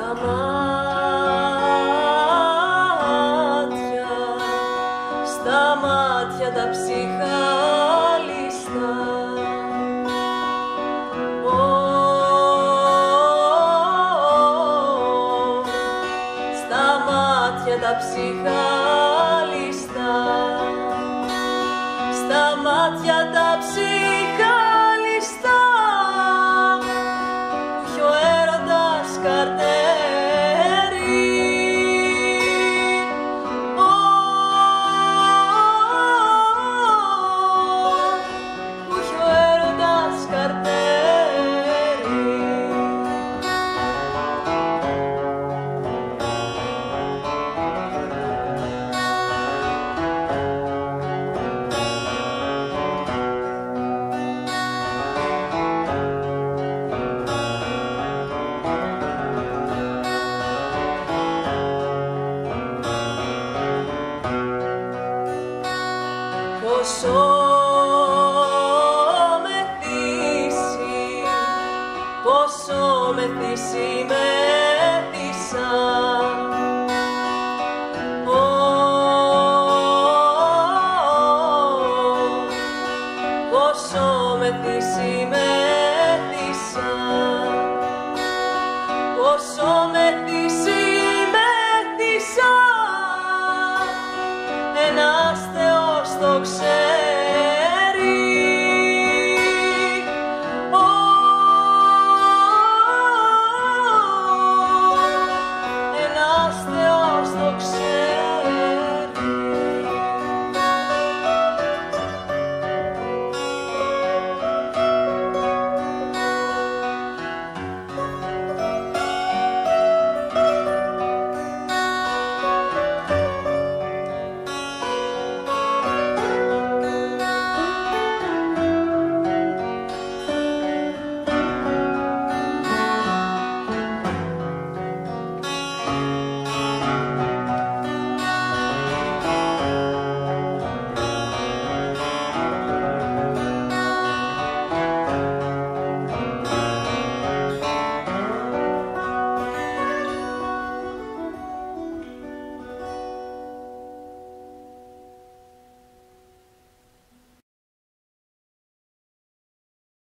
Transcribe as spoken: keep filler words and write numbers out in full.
στα μάτια, στα μάτια τα ψυχάλιστα. Στα μάτια τα ψυχάλιστα, στα μάτια τα ψυχάλιστα, που έχει ο έρωτας καρτέρι. Που έχει ο έρωτας καρτέρι. Πόσο μεθύσει, πόσο μεθύσει μέθησα. Πόσο μεθύσει μέθησα, πόσο μεθύσει